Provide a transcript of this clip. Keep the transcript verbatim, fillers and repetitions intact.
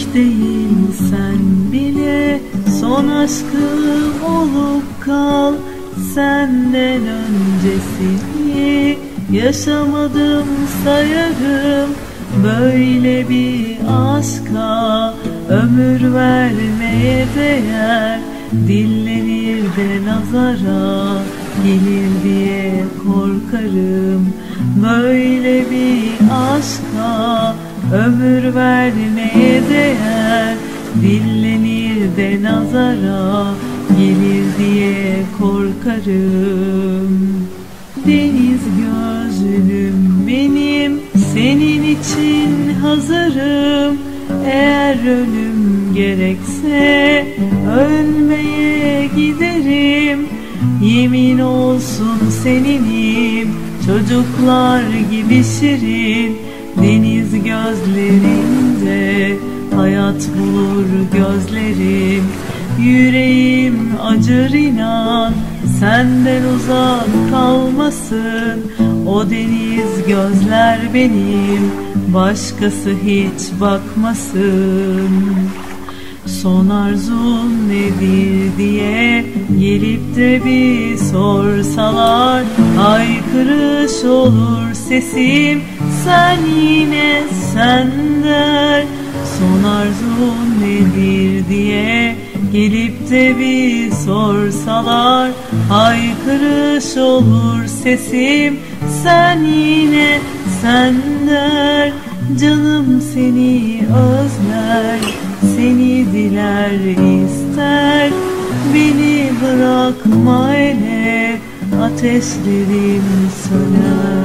değilsen bile son aşkım olup kal. Senden öncesini yaşamadım sayarım. Böyle bir aşka ömür vermeye değer. Dillenir de nazara gelir diye korkarım. Böyle bir aşka ömür vermeye değer. Dillenir de nazara gelir diye korkarım. Deniz gözlüm benim, senin için hazırım. Eğer ölüm gerekse ölmeye giderim. Yemin olsun seninim, çocuklar gibi şirin. Deniz gözlerinde hayat bulur gözlerim. Yüreğim acır inan, senden uzak kalmasın. O deniz gözler benim, başkası hiç bakmasın. Son arzun nedir diye gelip de bir sorsalar, haykırış olur sesim, sen yine sen der. Son arzun nedir diye gelip de bir sorsalar, haykırış olur sesim, sen yine sen der. Canım seni özler, seni diler ister. Beni bırakma ele, ateşlerim söner.